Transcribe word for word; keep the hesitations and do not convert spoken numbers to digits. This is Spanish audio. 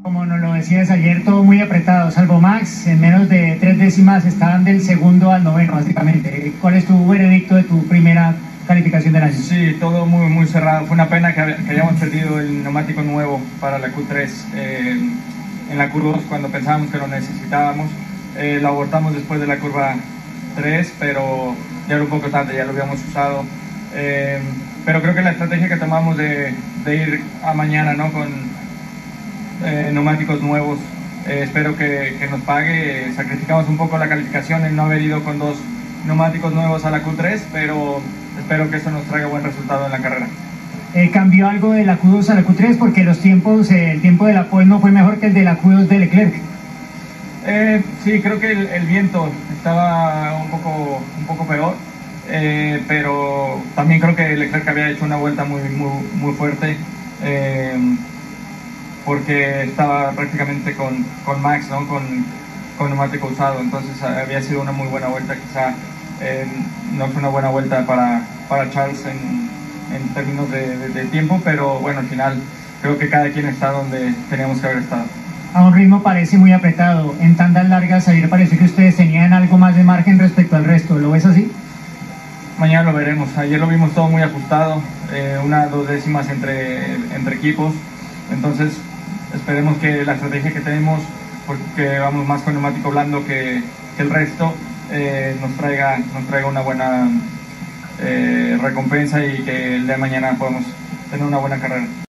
Como nos lo decías ayer, todo muy apretado, salvo Max, en menos de tres décimas estaban del segundo al noveno, básicamente. ¿Cuál es tu veredicto de tu primera calificación del año? Sí, todo muy, muy cerrado. Fue una pena que, que hayamos perdido el neumático nuevo para la Q tres eh, en la curva dos cuando pensábamos que lo necesitábamos. Eh, lo abortamos después de la curva tres, pero ya era un poco tarde, ya lo habíamos usado. Eh, pero creo que la estrategia que tomamos de, de ir a mañana, ¿no? con Eh, neumáticos nuevos, eh, espero que, que nos pague. Sacrificamos un poco la calificación en no haber ido con dos neumáticos nuevos a la Q tres, pero espero que eso nos traiga buen resultado en la carrera. Eh, ¿Cambió algo de la Q dos a la Q tres? Porque los tiempos, eh, el tiempo de la pole no fue mejor que el de la Q dos de Leclerc. Eh, sí, creo que el, el viento estaba un poco, un poco peor, eh, pero también creo que Leclerc había hecho una vuelta muy, muy, muy fuerte. Eh, porque estaba prácticamente con, con Max, ¿no? con, con neumático usado, entonces había sido una muy buena vuelta. Quizá eh, no fue una buena vuelta para, para Charles en, en términos de, de, de tiempo, pero bueno, al final creo que cada quien está donde teníamos que haber estado. A un ritmo parece muy apretado, en tandas largas, ayer parece que ustedes tenían algo más de margen respecto al resto, ¿lo ves así? Mañana lo veremos. Ayer lo vimos todo muy ajustado, eh, una dos décimas entre, entre equipos, entonces esperemos que la estrategia que tenemos, porque vamos más con neumático blando que, que el resto, eh, nos, traiga, nos traiga una buena eh, recompensa y que el día de mañana podamos tener una buena carrera.